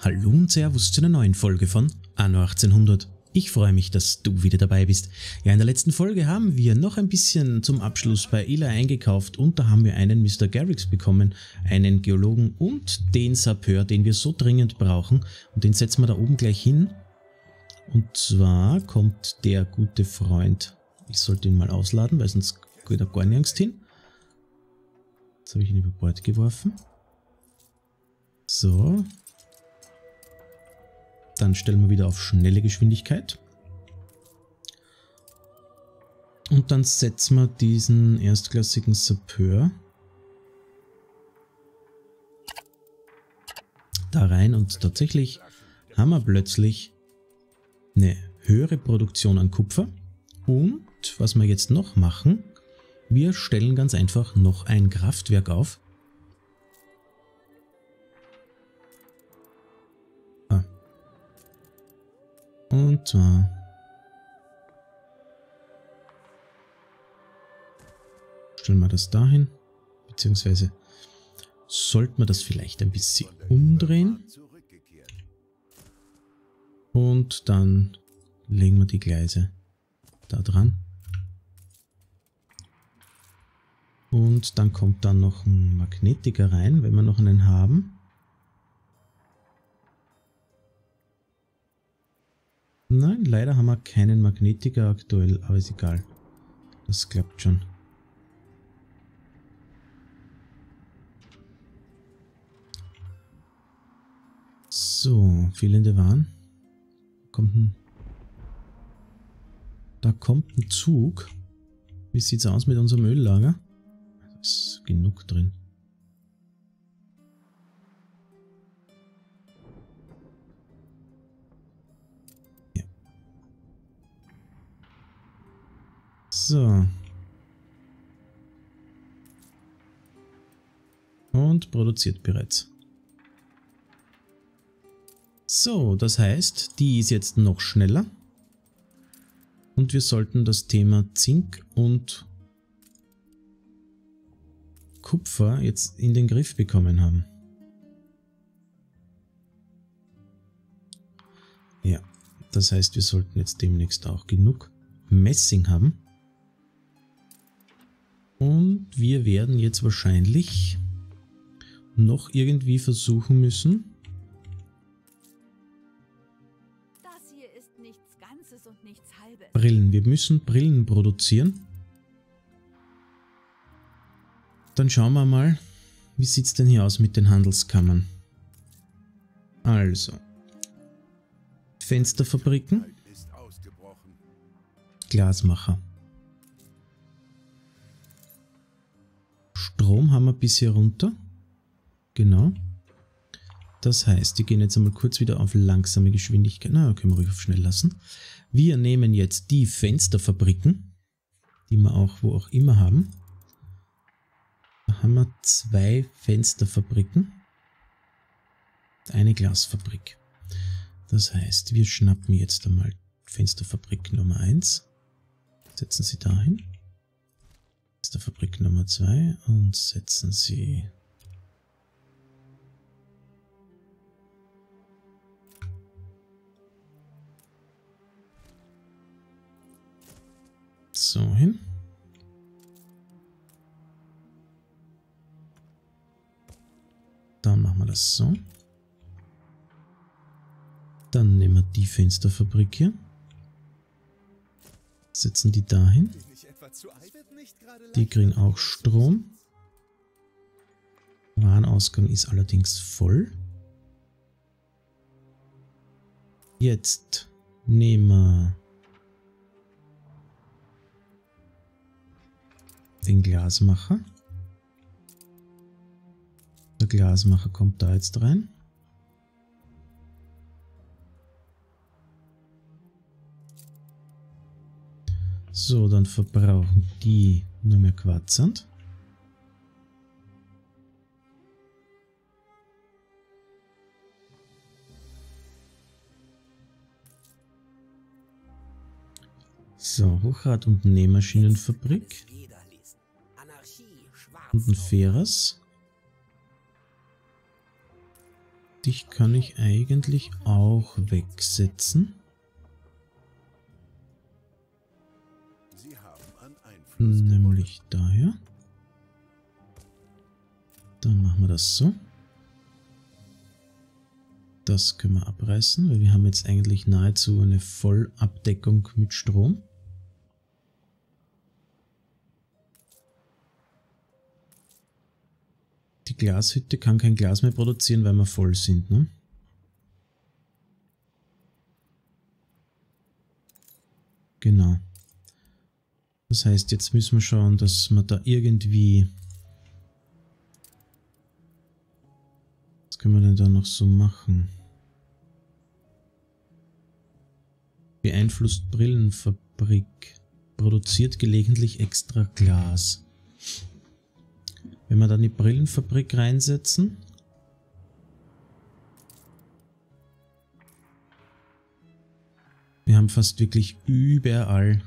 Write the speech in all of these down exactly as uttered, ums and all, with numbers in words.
Hallo und Servus zu einer neuen Folge von Anno achtzehnhundert. Ich freue mich, dass du wieder dabei bist. Ja, in der letzten Folge haben wir noch ein bisschen zum Abschluss bei Eli eingekauft und da haben wir einen Mister Garrix bekommen, einen Geologen und den Sapeur, den wir so dringend brauchen. Und den setzen wir da oben gleich hin. Und zwar kommt der gute Freund, ich sollte ihn mal ausladen, weil sonst geht er gar nirgends hin. Jetzt habe ich ihn über Bord geworfen. So. Dann stellen wir wieder auf schnelle Geschwindigkeit. Und dann setzen wir diesen erstklassigen Sapeur da rein und tatsächlich haben wir plötzlich eine höhere Produktion an Kupfer. Und was wir jetzt noch machen, wir stellen ganz einfach noch ein Kraftwerk auf. Ah. Und zwar stellen wir das dahin, beziehungsweise sollten wir das vielleicht ein bisschen umdrehen. Und dann legen wir die Gleise da dran. Und dann kommt dann noch ein Magnetiker rein, wenn wir noch einen haben. Nein, leider haben wir keinen Magnetiker aktuell, aber ist egal. Das klappt schon. So, fehlende Waren. Kommt ein, da kommt ein Zug. Wie sieht es aus mit unserem Öllager? Da ist genug drin. Ja. So. Und produziert bereits. So, das heißt, die ist jetzt noch schneller. Und wir sollten das Thema Zink und Kupfer jetzt in den Griff bekommen haben. Ja, das heißt, wir sollten jetzt demnächst auch genug Messing haben. Und wir werden jetzt wahrscheinlich noch irgendwie versuchen müssen, Brillen. Wir müssen Brillen produzieren. Dann schauen wir mal, wie sieht es denn hier aus mit den Handelskammern. Also, Fensterfabriken, Glasmacher. Strom haben wir bisher runter. Genau. Das heißt, wir gehen jetzt einmal kurz wieder auf langsame Geschwindigkeit. Na, können wir ruhig auf schnell lassen. Wir nehmen jetzt die Fensterfabriken, die wir auch wo auch immer haben. Da haben wir zwei Fensterfabriken. Eine Glasfabrik. Das heißt, wir schnappen jetzt einmal Fensterfabrik Nummer eins. Setzen sie dahin. Fensterfabrik Nummer zwei und setzen sie so hin. Dann machen wir das so. Dann nehmen wir die Fensterfabrik hier. Setzen die dahin. Die kriegen auch Strom. Warenausgang ist allerdings voll. Jetzt nehmen wir den Glasmacher. Der Glasmacher kommt da jetzt rein. So, dann verbrauchen die nur mehr Quarzsand. So, Hochrad- und Nähmaschinenfabrik. Und ein Ferras. Dich kann ich eigentlich auch wegsetzen. Nämlich daher. Dann machen wir das so. Das können wir abreißen, weil wir haben jetzt eigentlich nahezu eine Vollabdeckung mit Strom. Die Glashütte kann kein Glas mehr produzieren, weil wir voll sind, ne? Genau. Das heißt, jetzt müssen wir schauen, dass wir da irgendwie... Was können wir denn da noch so machen? Beeinflusst Brillenfabrik. Produziert gelegentlich extra Glas. Wenn wir dann die Brillenfabrik reinsetzen. Wir haben fast wirklich überall.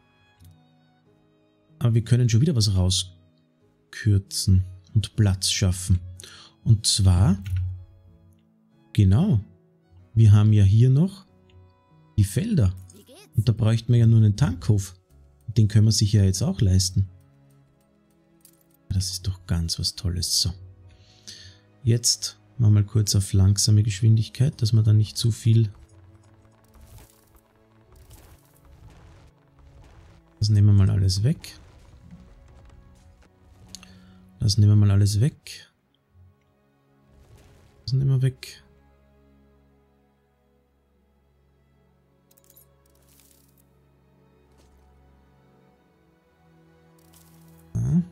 Aber wir können schon wieder was rauskürzen und Platz schaffen. Und zwar, genau, wir haben ja hier noch die Felder. Und da bräuchten wir ja nur einen Tankhof. Den können wir sich ja jetzt auch leisten. Das ist doch ganz was Tolles. So. Jetzt machen wir mal kurz auf langsame Geschwindigkeit, dass wir da nicht zu viel... Das nehmen wir mal alles weg. Das nehmen wir mal alles weg. Das nehmen wir weg. Ja.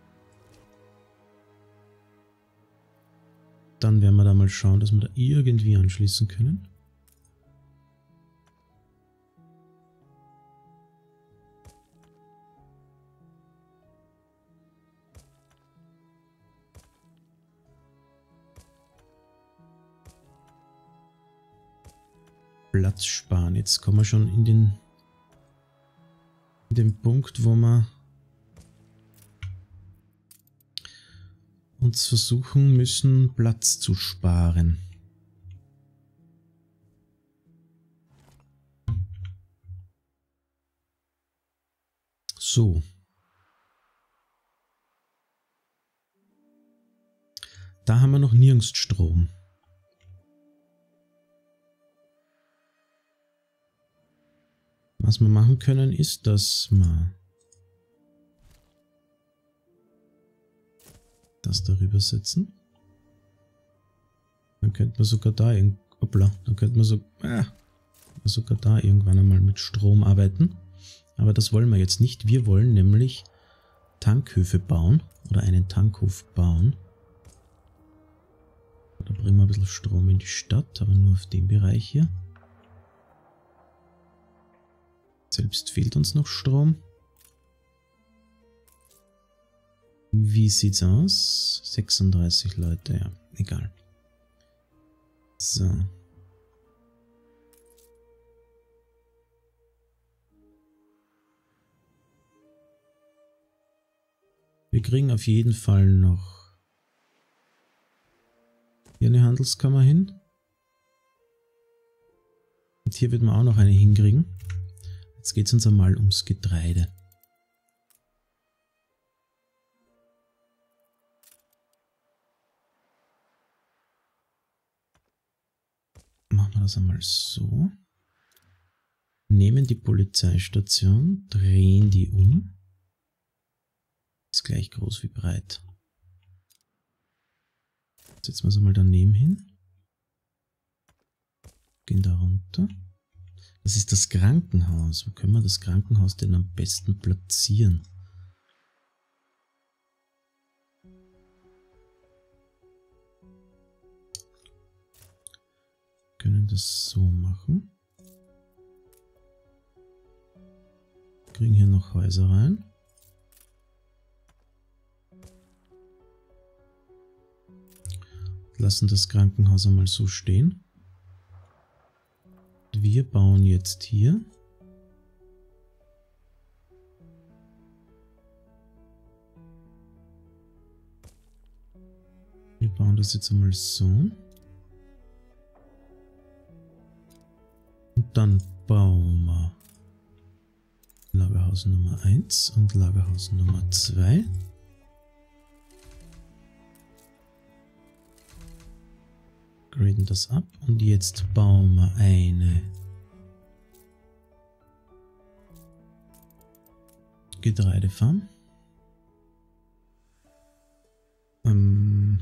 Dann werden wir da mal schauen, dass wir da irgendwie anschließen können. Platz sparen. Jetzt kommen wir schon in den, in den Punkt, wo wir uns versuchen müssen, Platz zu sparen. So. Da haben wir noch nirgends Strom. Was wir machen können, ist, dass wir das darüber setzen. Dann könnte man sogar da irgend, hoppla, dann könnte man so, äh, sogar da irgendwann einmal mit Strom arbeiten. Aber das wollen wir jetzt nicht. Wir wollen nämlich Tankhöfe bauen oder einen Tankhof bauen. Da bringen wir ein bisschen Strom in die Stadt, aber nur auf dem Bereich hier. Selbst fehlt uns noch Strom. Wie sieht's aus? sechsunddreißig Leute, ja, egal. So. Wir kriegen auf jeden Fall noch hier eine Handelskammer hin. Und hier wird man auch noch eine hinkriegen. Jetzt geht es uns einmal ums Getreide. Machen wir das einmal so. Nehmen die Polizeistation, drehen die um. Ist gleich groß wie breit. Setzen wir es einmal daneben hin. Gehen da runter. Das ist das Krankenhaus. Wo können wir das Krankenhaus denn am besten platzieren? Wir können das so machen. Wir kriegen hier noch Häuser rein. Lassen das Krankenhaus einmal so stehen. Wir bauen jetzt hier wir bauen das jetzt einmal so. dann bauen wir Lagerhaus Nummer eins und Lagerhaus Nummer zwei. Graden das ab und jetzt bauen wir eine Getreidefarm. Ähm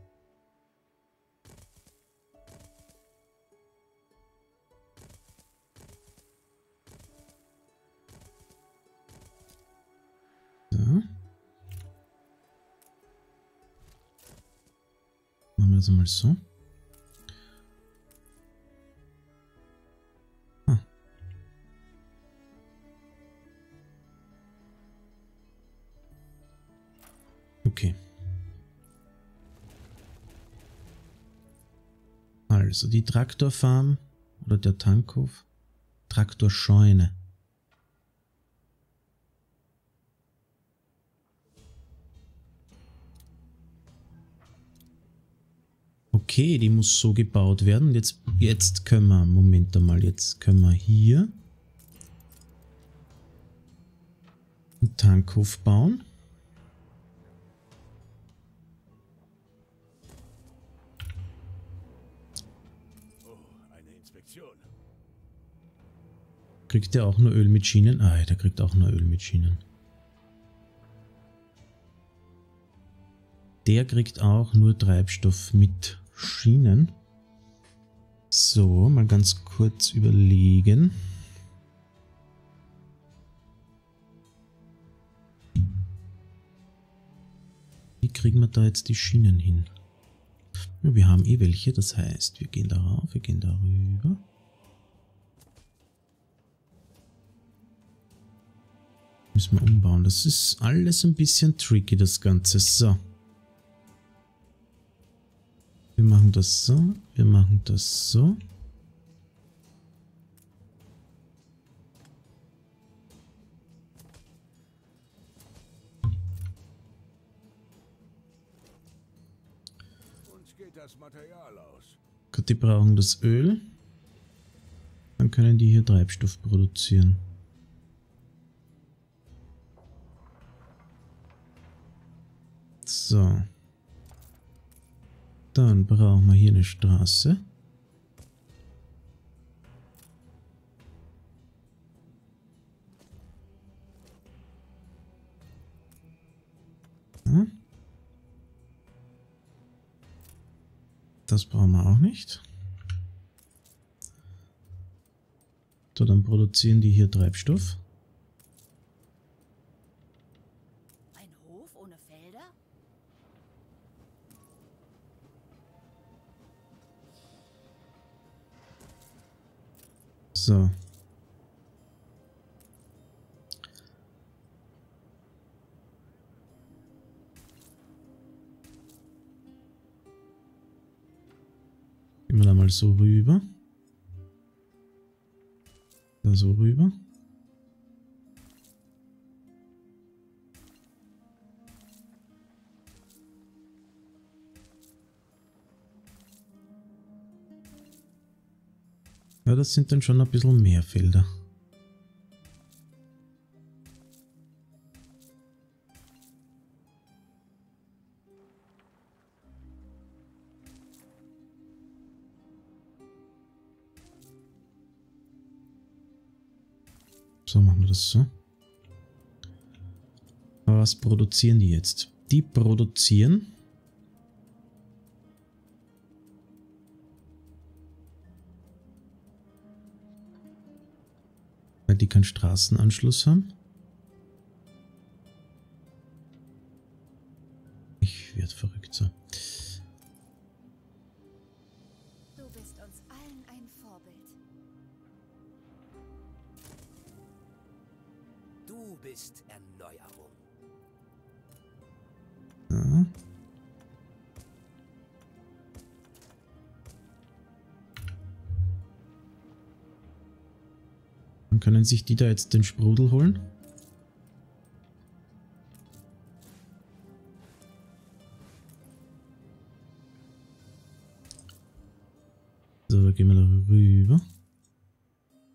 so. Machen wir das mal so. Okay. Also die Traktorfarm oder der Tankhof. Traktorscheune. Okay, die muss so gebaut werden. Jetzt, jetzt können wir, Moment einmal, jetzt können wir hier einen Tankhof bauen. Kriegt der auch nur Öl mit Schienen? Ah, der kriegt auch nur Öl mit Schienen. Der kriegt auch nur Treibstoff mit Schienen. So, mal ganz kurz überlegen. Wie kriegen wir da jetzt die Schienen hin? Ja, wir haben eh welche, das heißt, wir gehen darauf, wir gehen darüber. Müssen wir umbauen. Das ist alles ein bisschen tricky, das Ganze. So. Wir machen das so. Wir machen das so. Uns geht das Material aus. Gut, die brauchen das Öl. Dann können die hier Treibstoff produzieren. So. Dann brauchen wir hier eine Straße. Ja. Das brauchen wir auch nicht. So, dann produzieren die hier Treibstoff. So. Gehen wir da mal so rüber. Da so rüber. Ja, das sind dann schon ein bisschen mehr Felder. So, machen wir das so. Aber was produzieren die jetzt? Die produzieren weil die keinen Straßenanschluss haben. Ich werde verrückt so. Du bist uns allen ein Vorbild. Du bist Erneuerung. Ja. Dann können sich die da jetzt den Sprudel holen. So, da gehen wir da rüber.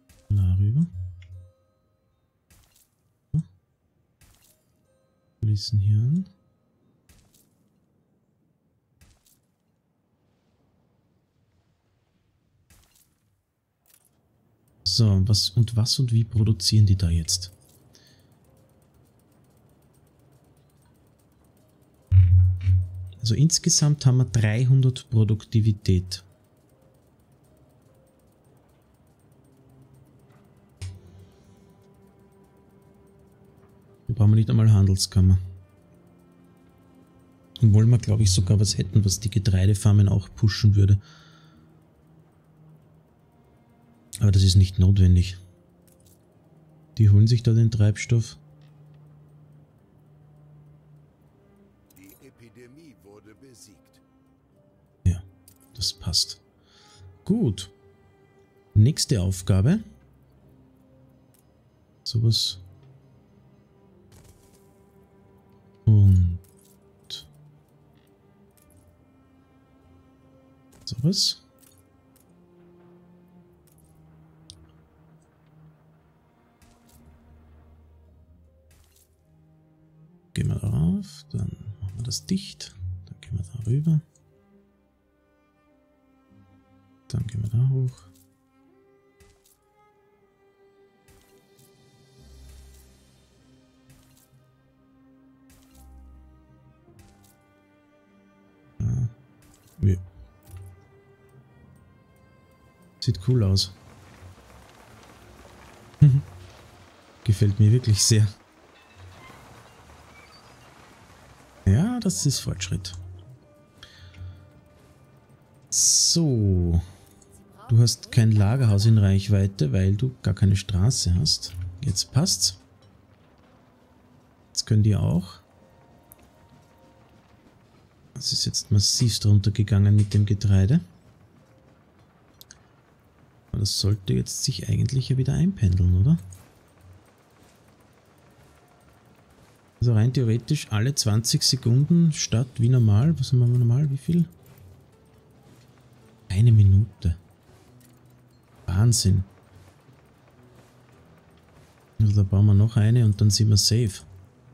schließen hier an. So, was und was und wie produzieren die da jetzt? Also insgesamt haben wir dreihundert Produktivität. Da brauchen wir nicht einmal Handelskammer. Obwohl wir, glaube ich, sogar was hätten, was die Getreidefarmen auch pushen würde. Aber das ist nicht notwendig. Die holen sich da den Treibstoff. Die Epidemie wurde besiegt. Ja, das passt. Gut. Nächste Aufgabe. Sowas. Und sowas. Gehen wir darauf, dann machen wir das dicht, dann gehen wir da rüber, dann gehen wir da hoch. Ah, ja. Sieht cool aus. Gefällt mir wirklich sehr. Ja, das ist Fortschritt. So. Du hast kein Lagerhaus in Reichweite, weil du gar keine Straße hast. Jetzt passt's. Jetzt können die auch. Das ist jetzt massivst runtergegangen mit dem Getreide. Aber das sollte jetzt sich eigentlich ja wieder einpendeln, oder? Also rein theoretisch alle zwanzig Sekunden statt wie normal. Was haben wir normal? Wie viel? Eine Minute. Wahnsinn. Also da bauen wir noch eine und dann sind wir safe.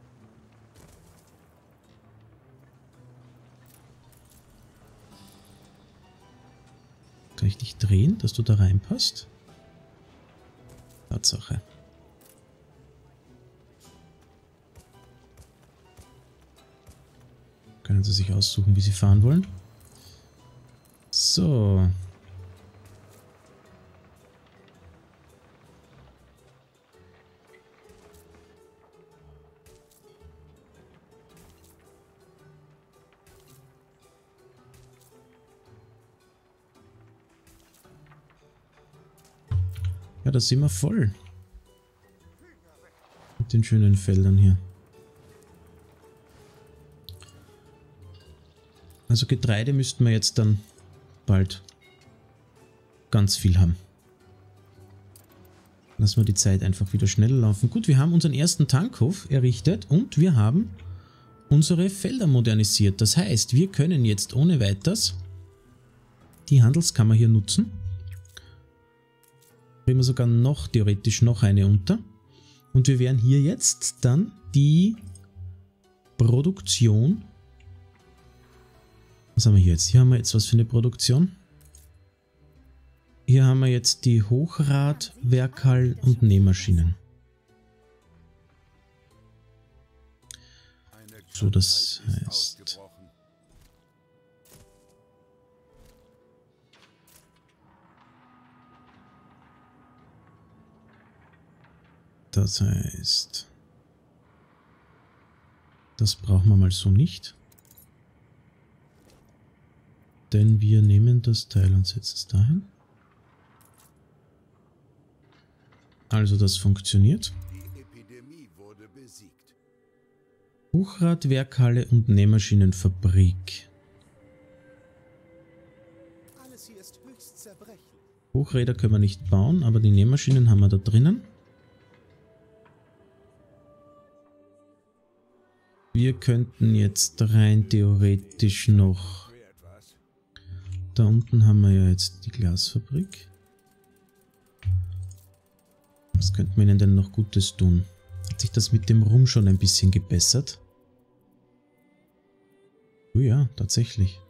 Kann ich dich drehen, dass du da reinpasst? Tatsache. Können Sie sich aussuchen, wie Sie fahren wollen. So. Ja, da sind wir voll. Mit den schönen Feldern hier. Also Getreide müssten wir jetzt dann bald ganz viel haben. Lassen wir die Zeit einfach wieder schneller laufen. Gut, wir haben unseren ersten Tankhof errichtet und wir haben unsere Felder modernisiert. Das heißt, wir können jetzt ohne weiteres die Handelskammer hier nutzen. Bringen wir sogar noch theoretisch noch eine unter. Und wir werden hier jetzt dann die Produktion. Was haben wir hier jetzt? Hier haben wir jetzt was für eine Produktion. Hier haben wir jetzt die Hochrad, Werkhallen und Nähmaschinen. So, das heißt... Das heißt... Das brauchen wir mal so nicht. Denn wir nehmen das Teil und setzen es dahin. Also das funktioniert. Die Epidemie wurde besiegt. Hochrad, Werkhalle und Nähmaschinenfabrik. Alles hier ist höchst zerbrechlich. Hochräder können wir nicht bauen, aber die Nähmaschinen haben wir da drinnen. Wir könnten jetzt rein theoretisch noch... Da unten haben wir ja jetzt die Glasfabrik. Was könnten wir ihnen denn noch Gutes tun? Hat sich das mit dem Rum schon ein bisschen gebessert? Oh ja, tatsächlich.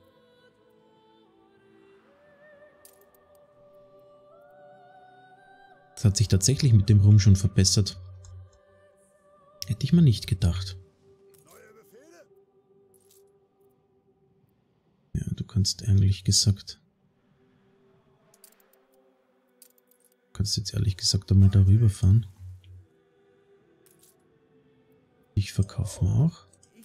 Das hat sich tatsächlich mit dem Rum schon verbessert. Hätte ich mir nicht gedacht. Ja, du kannst ehrlich gesagt... Du kannst jetzt ehrlich gesagt einmal darüber fahren. Ich verkaufe mir auch.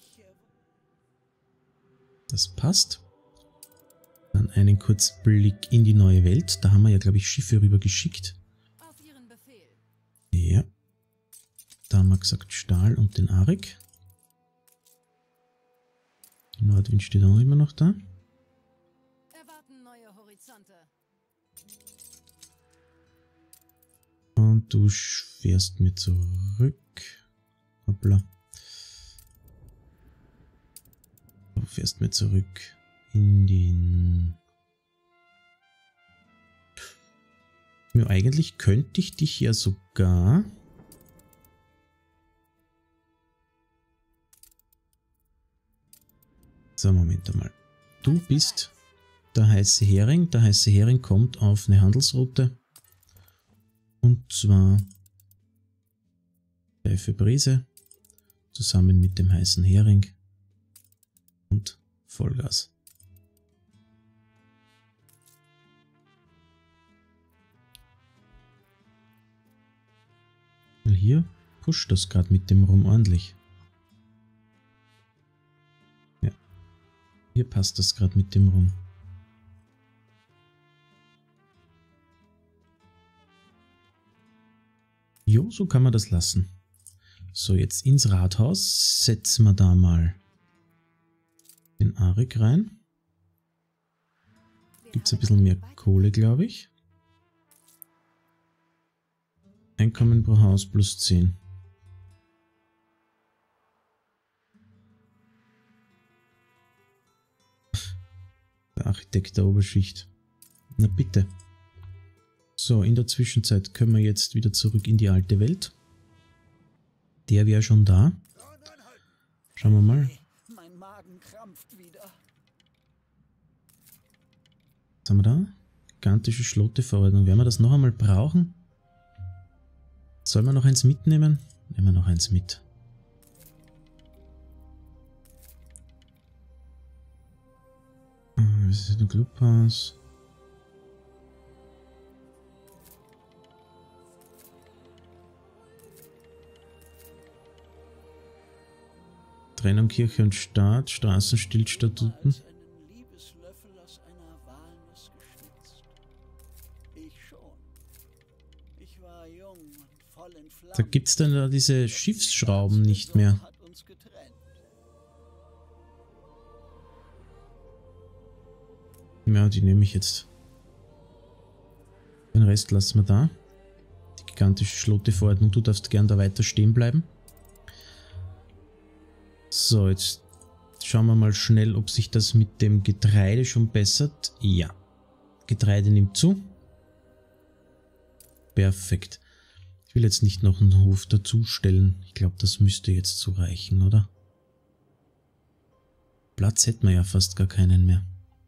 Das passt. Dann einen kurzen Blick in die neue Welt. Da haben wir ja, glaube ich, Schiffe rüber geschickt. Ja. Da haben wir gesagt Stahl und den Arik. Nordwind steht auch immer noch da. Erwarten neue Horizonte. Und du fährst mir zurück. Hoppla. Du fährst mir zurück in den... Ja, eigentlich könnte ich dich ja sogar... So, Moment einmal. Du bist der heiße Hering. Der heiße Hering kommt auf eine Handelsroute. Und zwar steife Brise zusammen mit dem heißen Hering und Vollgas. Weil hier pusht das gerade mit dem Rum ordentlich. Ja, hier passt das gerade mit dem Rum. Jo, so kann man das lassen. So, jetzt ins Rathaus setzen wir da mal den Arik rein. Gibt es ein bisschen mehr Kohle, glaube ich. Einkommen pro Haus plus zehn. Der Architekt der Oberschicht. Na bitte. So, in der Zwischenzeit können wir jetzt wieder zurück in die alte Welt. Der wäre schon da. Schauen wir mal. Mein Magen krampft wieder. Was haben wir da? Gigantische Schlotteverordnung. Werden wir das noch einmal brauchen? Sollen wir noch eins mitnehmen? Nehmen wir noch eins mit. Das ist ein Clubhaus. Trennung Kirche und Staat, Straßenstillstatuten. Da gibt es dann da diese Schiffsschrauben nicht mehr. Ja, die nehme ich jetzt. Den Rest lassen wir da. Die gigantische Schlotteverordnung, du darfst gern da weiter stehen bleiben. So, jetzt schauen wir mal schnell, ob sich das mit dem Getreide schon bessert. Ja, Getreide nimmt zu. Perfekt. Ich will jetzt nicht noch einen Hof dazustellen. Ich glaube, das müsste jetzt so reichen, oder? Platz hätten wir ja fast gar keinen mehr.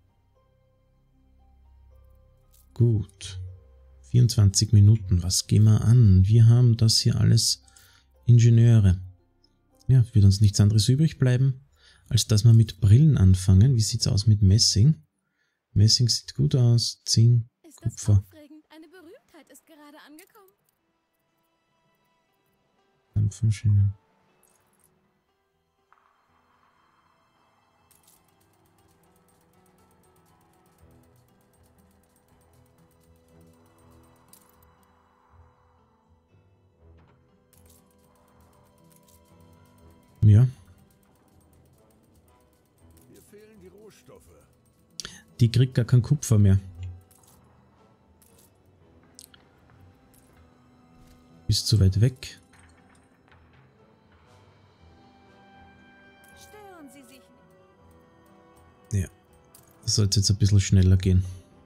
Gut. vierundzwanzig Minuten. Was gehen wir an? Wir haben das hier alles Ingenieure. Ja, wird uns nichts anderes übrig bleiben, als dass wir mit Brillen anfangen. Wie sieht es aus mit Messing? Messing sieht gut aus. Zinn, Kupfer. Eine Berühmtheit ist gerade angekommen. Dampfmaschinen. Ja. Mir fehlen die Rohstoffe. Die kriegt gar kein Kupfer mehr. Ist zu weit weg. Stören Sie sich. Ja. Das sollte jetzt ein bisschen schneller gehen.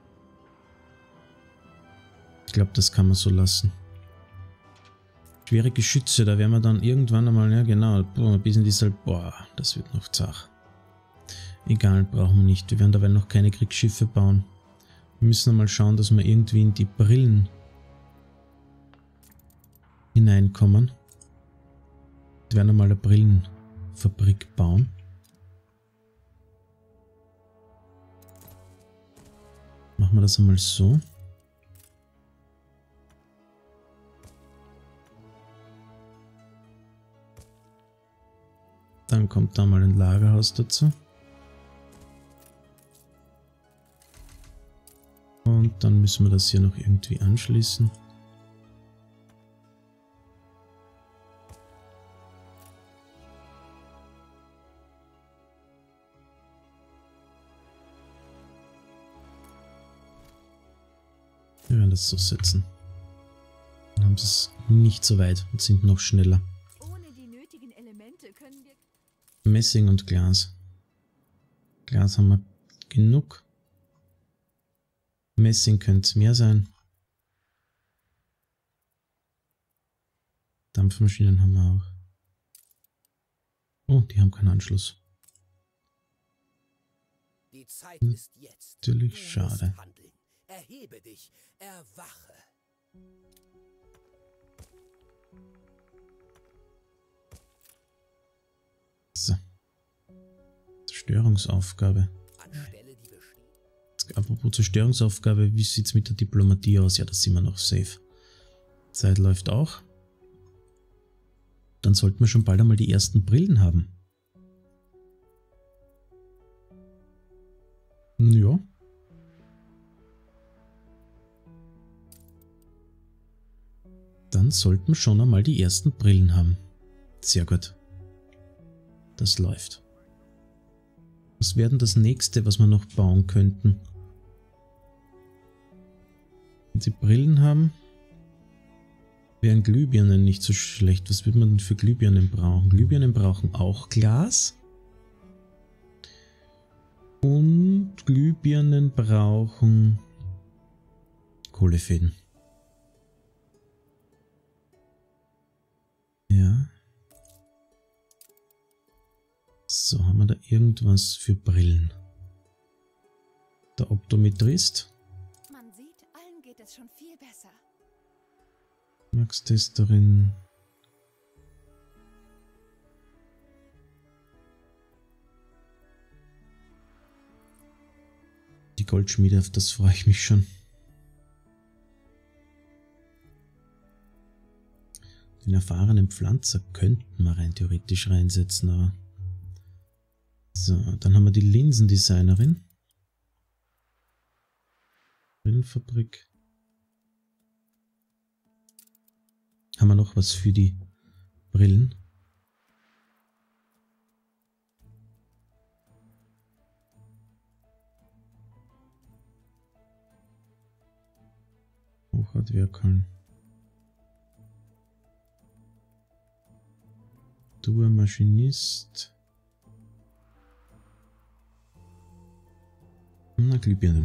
Ich glaube, das kann man so lassen. Schwere Geschütze, da werden wir dann irgendwann einmal, ja genau, boah, bis in die Sal... Boah, das wird noch zach. Egal, brauchen wir nicht. Wir werden dabei noch keine Kriegsschiffe bauen. Wir müssen mal schauen, dass wir irgendwie in die Brillen hineinkommen. Wir werden einmal eine Brillenfabrik bauen. Machen wir das einmal so. Dann kommt da mal ein Lagerhaus dazu. Und dann müssen wir das hier noch irgendwie anschließen. Wir werden das so setzen. Dann haben sie es nicht so weit und sind noch schneller. Ohne die nötigen Elemente können wir... Messing und Glas. Glas haben wir genug. Messing könnte es mehr sein. Dampfmaschinen haben wir auch. Oh, die haben keinen Anschluss. Die Zeit ist jetzt. Natürlich Du musst schade. handeln. Erhebe dich, erwache. So. Zerstörungsaufgabe. Anstelle die besteht. Apropos Zerstörungsaufgabe, wie sieht es mit der Diplomatie aus? Ja, da sind wir noch safe. Zeit läuft auch. Dann sollten wir schon bald einmal die ersten Brillen haben. Ja. Dann sollten wir schon einmal die ersten Brillen haben. Sehr gut. Das läuft. Was wäre denn das nächste, was wir noch bauen könnten? Wenn sie Brillen haben, wären Glühbirnen nicht so schlecht. Was würde man denn für Glühbirnen brauchen? Glühbirnen brauchen auch Glas. Und Glühbirnen brauchen Kohlefäden. Ja. So, haben wir da irgendwas für Brillen? Der Optometrist. Man sieht, allen geht es schon viel besser. Max-Testerin. Die Goldschmiede, auf das freue ich mich schon. Den erfahrenen Pflanzer könnten wir rein theoretisch reinsetzen, aber... So, dann haben wir die Linsendesignerin. Brillenfabrik. Haben wir noch was für die Brillen? Hochradwerkeln. Maschinist. Na, Glühbirnen.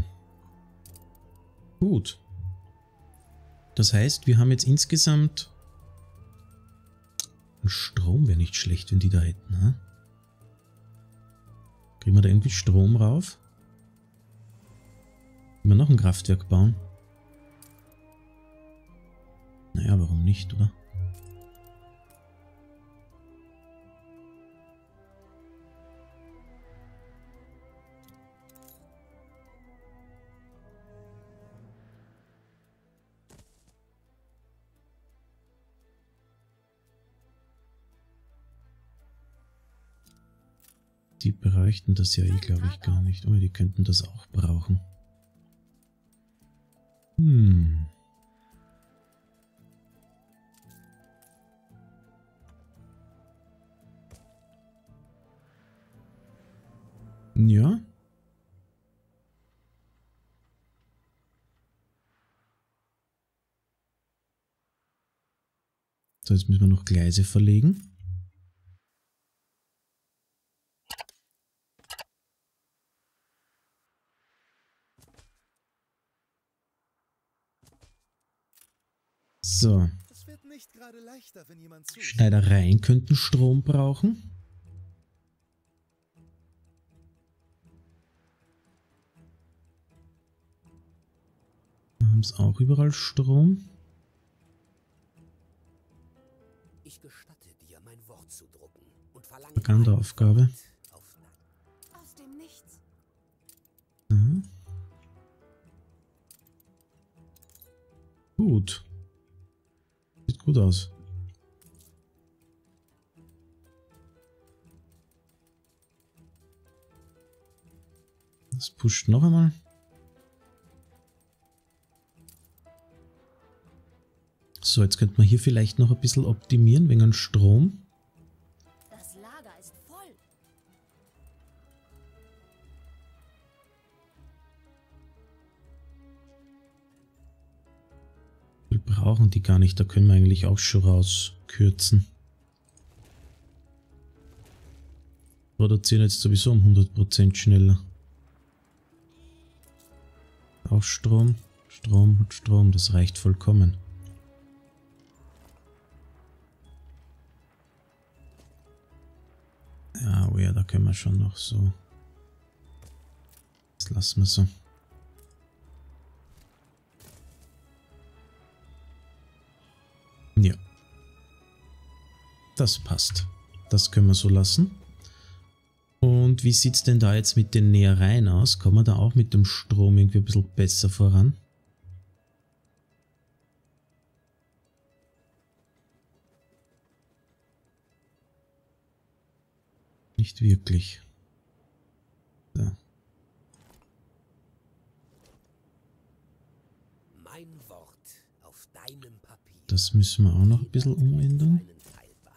Gut. Das heißt, wir haben jetzt insgesamt... Strom wäre nicht schlecht, wenn die da hätten. Ha? Kriegen wir da irgendwie Strom rauf? Können wir noch ein Kraftwerk bauen? Naja, warum nicht, oder? Die bräuchten das ja eh, glaube ich, gar nicht. Oh, die könnten das auch brauchen. Hm. Ja. So, jetzt müssen wir noch Gleise verlegen. So. Es wird nicht gerade leichter, wenn jemand zuschaut. Schneidereien könnten Strom brauchen. haben es auch überall Strom. Ich gestatte dir, mein Wort zu drucken und verlange Propaganda-Aufgabe. auf Nacht. Aus dem Nichts. Mhm. Gut. Sieht gut aus. Das pusht noch einmal. So, jetzt könnte man hier vielleicht noch ein bisschen optimieren wegen Strom. Das Lager ist voll. Wir brauchen die gar nicht, da können wir eigentlich auch schon rauskürzen. Produzieren jetzt sowieso um hundert Prozent schneller. Auch Strom, Strom und Strom, das reicht vollkommen. Ja, oh ja, da können wir schon noch so. Das lassen wir so. Ja. Das passt. Das können wir so lassen. Und wie sieht es denn da jetzt mit den Nähereien aus? Kommen wir da auch mit dem Strom irgendwie ein bisschen besser voran? Nicht wirklich. So. Mein Wort auf deinem Papier. Das müssen wir auch noch ein bisschen umändern. Seinen Teil bei.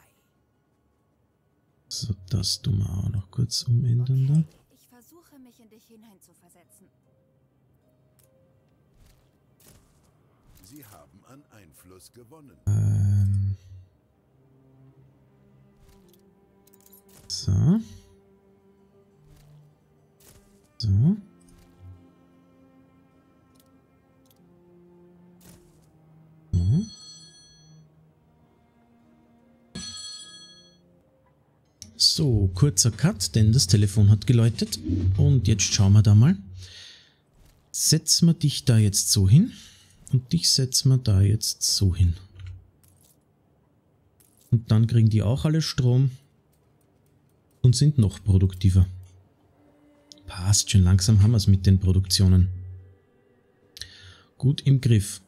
So, das tun wir auch noch kurz umändern da. Ich versuche, mich in dich hineinzuversetzen. Sie haben an Einfluss gewonnen. Ähm. So. So. So. So, kurzer Cut, denn das Telefon hat geläutet. Und jetzt schauen wir da mal. Setzen wir dich da jetzt so hin. Und dich setzen wir da jetzt so hin. Und dann kriegen die auch alle Strom. Und sind noch produktiver. Passt, schon langsam haben wir es mit den Produktionen. Gut im Griff.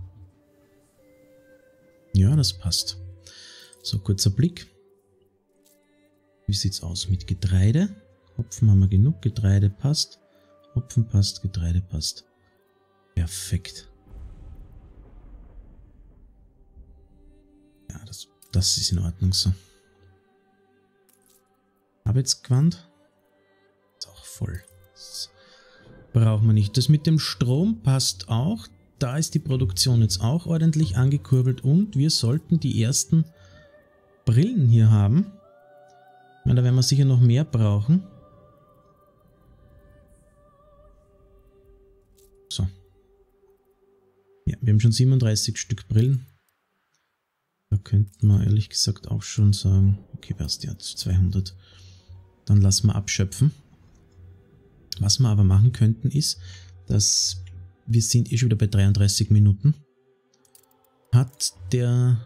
Ja, das passt. So, kurzer Blick. Wie sieht es aus mit Getreide? Hopfen haben wir genug, Getreide passt. Hopfen passt, Getreide passt. Perfekt. Ja, das, das ist in Ordnung so. Arbeitsquant. Ist auch voll. Das brauchen wir nicht. Das mit dem Strom passt auch. Da ist die Produktion jetzt auch ordentlich angekurbelt und wir sollten die ersten Brillen hier haben. Ich meine, da werden wir sicher noch mehr brauchen. So. Ja, wir haben schon siebenunddreißig Stück Brillen. Da könnte man ehrlich gesagt auch schon sagen, okay, passt ja, zweihundert. Dann lassen wir abschöpfen. Was wir aber machen könnten ist, dass wir sind eh schon wieder bei dreiunddreißig Minuten. Hat der...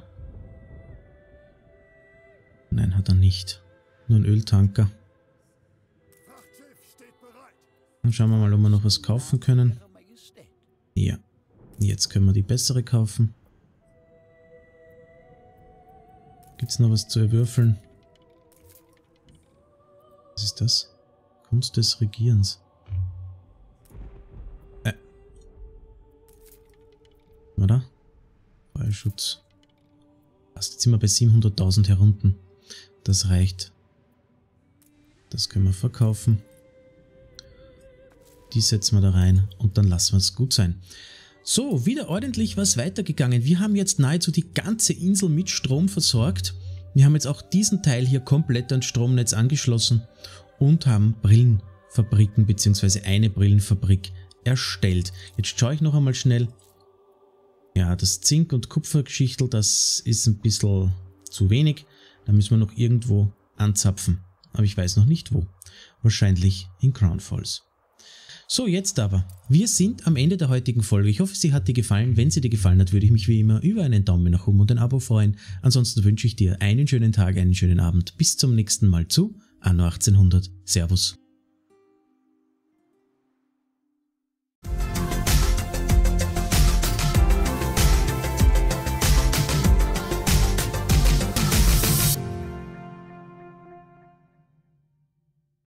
Nein, hat er nicht. Nur ein Öltanker. Frachtschiff steht bereit. Dann schauen wir mal, ob wir noch was kaufen können. Eure Majestät. Ja, jetzt können wir die bessere kaufen. Gibt es noch was zu erwürfeln? Was ist das? Kunst des Regierens. Äh. Oder? Feuerschutz. Passt, jetzt sind wir bei siebenhunderttausend herunten. Das reicht. Das können wir verkaufen. Die setzen wir da rein und dann lassen wir es gut sein. So, wieder ordentlich was weitergegangen. Wir haben jetzt nahezu die ganze Insel mit Strom versorgt. Wir haben jetzt auch diesen Teil hier komplett ans Stromnetz angeschlossen und haben Brillenfabriken bzw. eine Brillenfabrik erstellt. Jetzt schaue ich noch einmal schnell. Ja, das Zink- und Kupfergeschichtel, das ist ein bisschen zu wenig. Da müssen wir noch irgendwo anzapfen. Aber ich weiß noch nicht wo. Wahrscheinlich in Crown Falls. So, jetzt aber. Wir sind am Ende der heutigen Folge. Ich hoffe, sie hat dir gefallen. Wenn sie dir gefallen hat, würde ich mich wie immer über einen Daumen nach oben und ein Abo freuen. Ansonsten wünsche ich dir einen schönen Tag, einen schönen Abend. Bis zum nächsten Mal zu Anno achtzehnhundert. Servus.